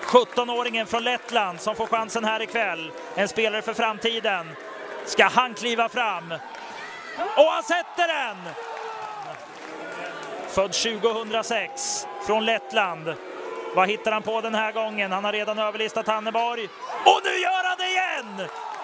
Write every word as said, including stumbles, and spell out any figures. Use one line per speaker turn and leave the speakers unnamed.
sjuttonåringen från Lettland som får chansen här ikväll. En spelare för framtiden. Ska han kliva fram? Och han sätter den! Född tjugohundrasex från Lettland. Vad hittar han på den här gången? Han har redan överlistat Hanneborg. Och nu gör han det igen!